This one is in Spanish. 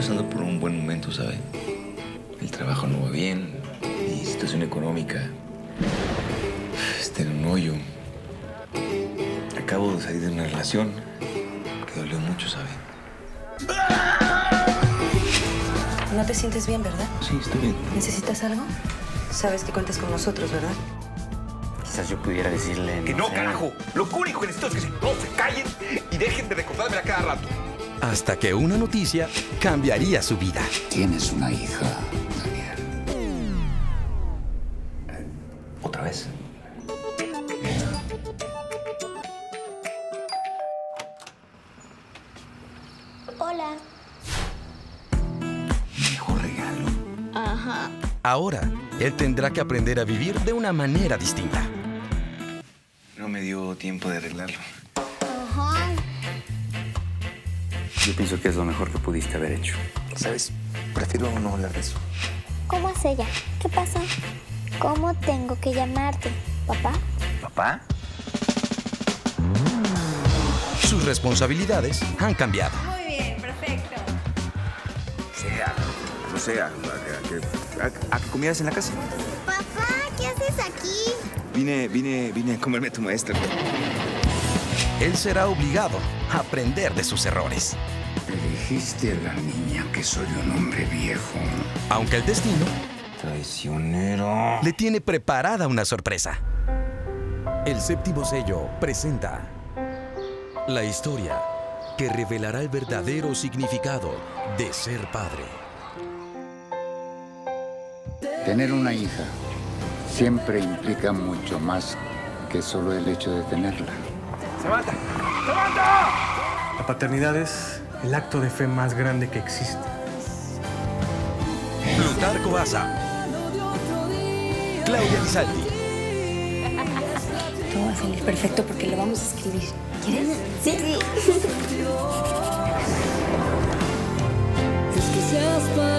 pasando por un buen momento, ¿sabe? El trabajo no va bien, mi situación económica está en un hoyo. Acabo de salir de una relación que dolió mucho, ¿sabe? No te sientes bien, ¿verdad? Sí, estoy bien. ¿Necesitas algo? Sabes que cuentas con nosotros, ¿verdad? Quizás yo pudiera decirle... ¡Que no, carajo! Lo único que necesito es que no se callen y dejen de recordarme a cada rato. Hasta que una noticia cambiaría su vida. Tienes una hija, Daniel. ¿Otra vez? Hola. Mejor regalo. Ajá. Ahora, él tendrá que aprender a vivir de una manera distinta. No me dio tiempo de arreglarlo. Ajá. Yo pienso que es lo mejor que pudiste haber hecho. ¿Sabes? Prefiero no hablar de eso. ¿Cómo es ella? ¿Qué pasa? ¿Cómo tengo que llamarte? ¿Papá? ¿Papá? Sus responsabilidades han cambiado. Muy bien, perfecto. No sé, ¿a qué comías en la casa? Papá, ¿qué haces aquí? Vine a comerme a tu maestra. Él será obligado a aprender de sus errores. Elegiste a la niña que soy un hombre viejo. Aunque el destino Traicionero. le tiene preparada una sorpresa. El Séptimo Sello presenta la historia que revelará el verdadero significado de ser padre. Tener una hija siempre implica mucho más que solo el hecho de tenerla. ¡Samantha! ¡Samantha! La paternidad es el acto de fe más grande que existe. Plutarco Asa, Claudia Lizaldi, Todo va a salir perfecto porque lo vamos a escribir. ¿Quieres? Sí. Es que seas